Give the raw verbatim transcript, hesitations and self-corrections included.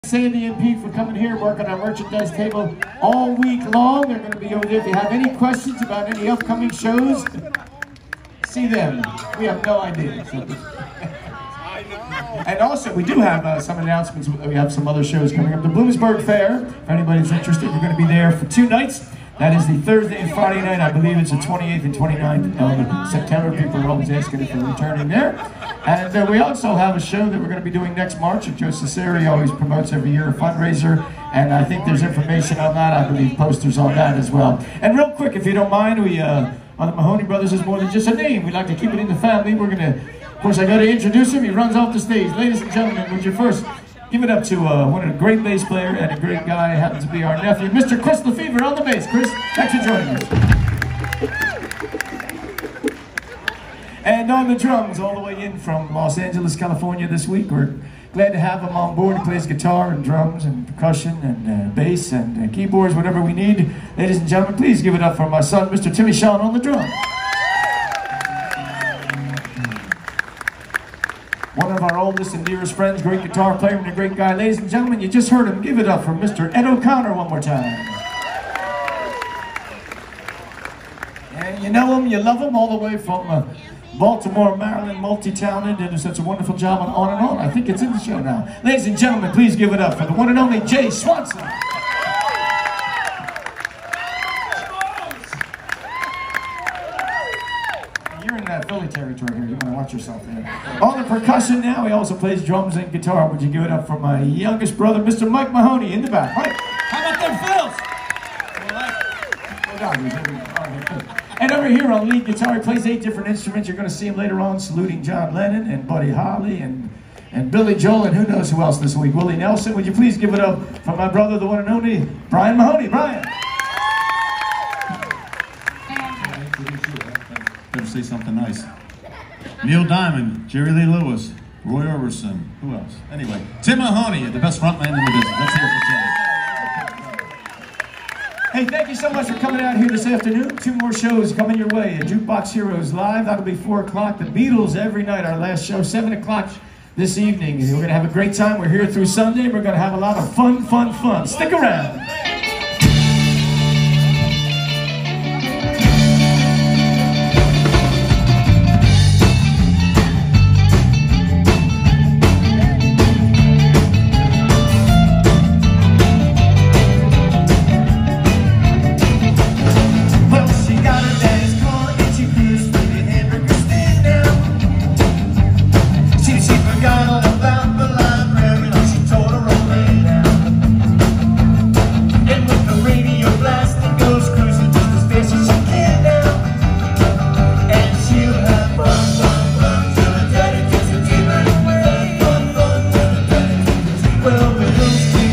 Sandy and Pete for coming here, working our merchandise table all week long. They're going to be over there. If you have any questions about any upcoming shows, see them. We have no idea. So. And also, we do have uh, some announcements. We have some other shows coming up. The Bloomsburg Fair, if anybody's interested, we're going to be there for two nights. That is the Thursday and Friday night. I believe it's the twenty-eighth and twenty-ninth of September. People are always asking if we're returning there. And uh, we also have a show that we're going to be doing next March. Joe Cesare always promotes every year a fundraiser. And I think there's information on that. I believe posters on that as well. And real quick, if you don't mind, we uh, on the Mahoney Brothers is more than just a name. We like to keep it in the family. We're going to, of course, I got to introduce him. He runs off the stage. Ladies and gentlemen, would you first give it up to uh, one of the great bass player and a great guy, happens to be our nephew, Mister Chris Lefevre on the bass. Chris, thanks for joining us. And on the drums, all the way in from Los Angeles, California this week. We're glad to have him on board. He plays guitar and drums and percussion and uh, bass and uh, keyboards, whatever we need. Ladies and gentlemen, please give it up for my son, Mister Timmy Shawn on the drums. One of our oldest and dearest friends, great guitar player and a great guy. Ladies and gentlemen, you just heard him. Give it up for Mister Ed O'Connor one more time. And you know him, you love him, all the way from uh, Baltimore, Maryland, multi-talented, and does such a wonderful job on On and On. I think it's in the show now. Ladies and gentlemen, please give it up for the one and only Jay Swanson. You're in that Philly territory here. You want to watch yourself there. On the percussion now, he also plays drums and guitar. Would you give it up for my youngest brother, Mister Mike Mahoney, in the back? Mike, how about them fills? And over here on lead guitar, he plays eight different instruments. You're going to see him later on saluting John Lennon and Buddy Holly and, and Billy Joel and who knows who else this week. Willie Nelson. Would you please give it up for my brother, the one and only Brian Mahoney. Brian. Better say something nice. Neil Diamond, Jerry Lee Lewis, Roy Orbison. Who else? Anyway, Tim Mahoney, the best frontman in the business. Let's hear it for Tim. Hey, thank you so much for coming out here this afternoon. Two more shows coming your way. A Jukebox Heroes Live, that'll be four o'clock. The Beatles every night, our last show, seven o'clock this evening. We're going to have a great time. We're here through Sunday. We're going to have a lot of fun, fun, fun. Stick around. Well, we